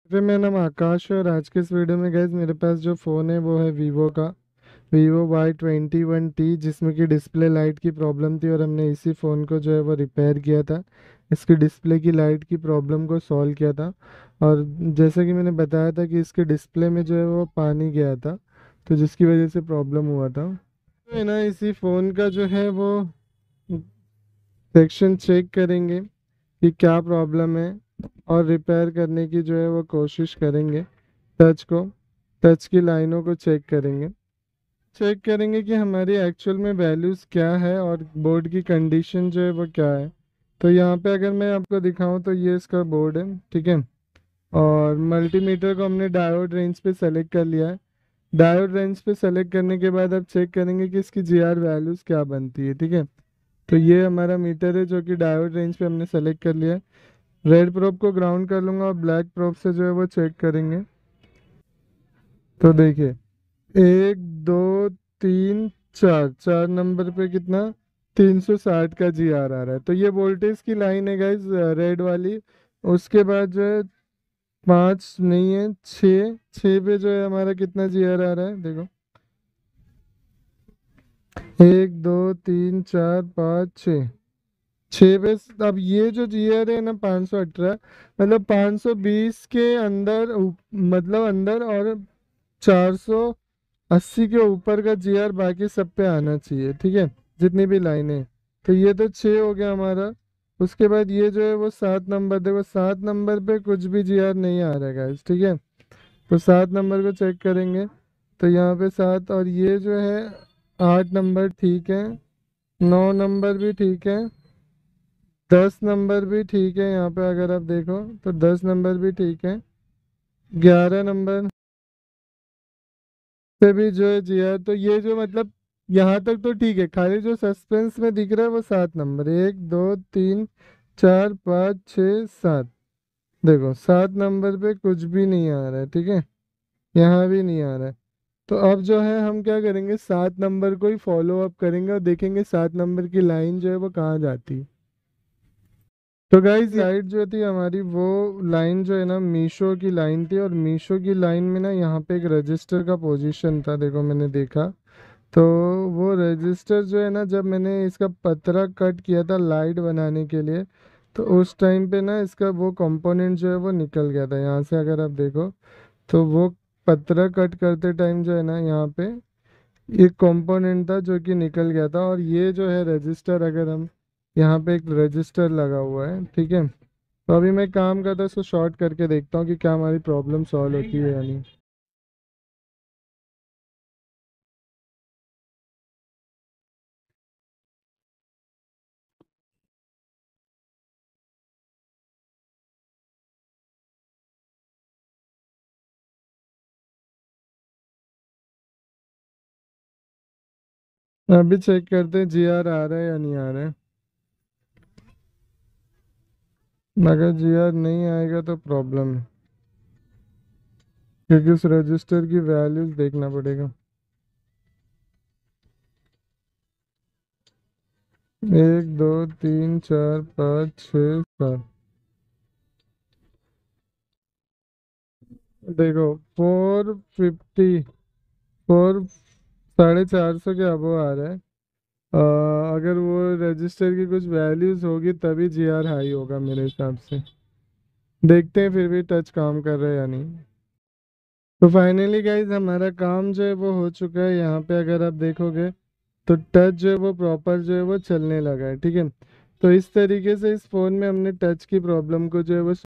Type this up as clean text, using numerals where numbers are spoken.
फिर मेरा नाम आकाश है और आज के इस वीडियो में गाइज मेरे पास जो फ़ोन है वो है वीवो का Vivo Y21T, जिसमें कि डिस्प्ले लाइट की प्रॉब्लम थी और हमने इसी फ़ोन को जो है वो रिपेयर किया था। इसकी डिस्प्ले की लाइट की प्रॉब्लम को सॉल्व किया था। और जैसे कि मैंने बताया था कि इसके डिस्प्ले में जो है वो पानी गया था, तो जिसकी वजह से प्रॉब्लम हुआ था। तो है ना, इसी फ़ोन का जो है वो सेक्शन चेक करेंगे कि क्या प्रॉब्लम है और रिपेयर करने की जो है वो कोशिश करेंगे। टच को टच की लाइनों को चेक करेंगे कि हमारी एक्चुअल में वैल्यूज़ क्या है और बोर्ड की कंडीशन जो है वो क्या है। तो यहाँ पे अगर मैं आपको दिखाऊं तो ये इसका बोर्ड है, ठीक है। और मल्टीमीटर को हमने डायोड रेंज पे सेलेक्ट कर लिया है। डायोड रेंज पे सेलेक्ट करने के बाद अब चेक करेंगे कि इसकी जीआर वैल्यूज़ क्या बनती है, ठीक है। तो ये हमारा मीटर है जो कि डायोड रेंज पे हमने सेलेक्ट कर लिया है। रेड प्रोब को ग्राउंड कर लूंगा और ब्लैक प्रोब से जो है वो चेक करेंगे। तो देखिए, 1 2 3 4, 4 नंबर पे कितना 360 का GR आ रहा है। तो ये वोल्टेज की लाइन है गाइज, रेड वाली। उसके बाद जो है 5 नहीं है, 6 6 पे जो है हमारा कितना GR आ रहा है, देखो। 1 2 3 4 5 6, 6 पे अब ये जो GR है ना 518, मतलब 520 के अंदर मतलब अंदर, और 480 के ऊपर का GR बाकी सब पे आना चाहिए, ठीक है, जितनी भी लाइनें। तो ये तो 6 हो गया हमारा। उसके बाद ये जो है वो 7 नंबर, देखो 7 नंबर पे कुछ भी GR नहीं आ रहा है गाइस, ठीक है। तो 7 नंबर को चेक करेंगे। तो यहाँ पे 7, और ये जो है 8 नंबर ठीक है, 9 नंबर भी ठीक है, 10 नंबर भी ठीक है। यहाँ पे अगर आप देखो तो 10 नंबर भी ठीक है, 11 नंबर पे भी जो है GR। तो ये जो मतलब यहाँ तक तो ठीक है, खाली जो सस्पेंस में दिख रहा है वो 7 नंबर, 1 2 3 4 5 6 7। देखो 7 नंबर पे कुछ भी नहीं आ रहा है, ठीक है, यहाँ भी नहीं आ रहा है। तो अब जो है हम क्या करेंगे, 7 नंबर को ही फॉलो अप करेंगे और देखेंगे 7 नंबर की लाइन जो है वो कहाँ जाती है। तो गाइज लाइट जो थी हमारी, वो लाइन जो है ना मीशो की लाइन थी, और मीशो की लाइन में ना यहाँ पे एक रजिस्टर का पोजीशन था, देखो मैंने देखा। तो वो रजिस्टर जो है ना, जब मैंने इसका पतरा कट किया था लाइट बनाने के लिए, तो उस टाइम पे ना इसका वो कंपोनेंट जो है वो निकल गया था यहाँ से, अगर आप देखो। तो वो पतरा कट करते टाइम जो है ना यहाँ पे एक कंपोनेंट था जो कि निकल गया था। और ये जो है रजिस्टर, अगर हम यहाँ पे एक रजिस्टर लगा हुआ है, ठीक है। तो अभी मैं काम करता हूँ, इसको शॉर्ट करके देखता हूँ कि क्या हमारी प्रॉब्लम सॉल्व होती है या नहीं। अभी चेक करते हैं GR आ रहा है या नहीं आ रहा है। अगर GR नहीं आएगा तो प्रॉब्लम है, क्योंकि उस रजिस्टर की वैल्यूज देखना पड़ेगा। 1 2 3 4 5 6 7। देखो 450, 450 के अबो आ रहा है। अगर वो रजिस्टर की कुछ वैल्यूज होगी तभी GR हाई होगा मेरे हिसाब से। देखते हैं फिर भी टच काम कर रहा है या नहीं। तो फाइनली गाइज हमारा काम जो है वो हो चुका है। यहाँ पे अगर आप देखोगे तो टच जो है वो प्रॉपर जो है वो चलने लगा है, ठीक है। तो इस तरीके से इस फ़ोन में हमने टच की प्रॉब्लम को जो है वो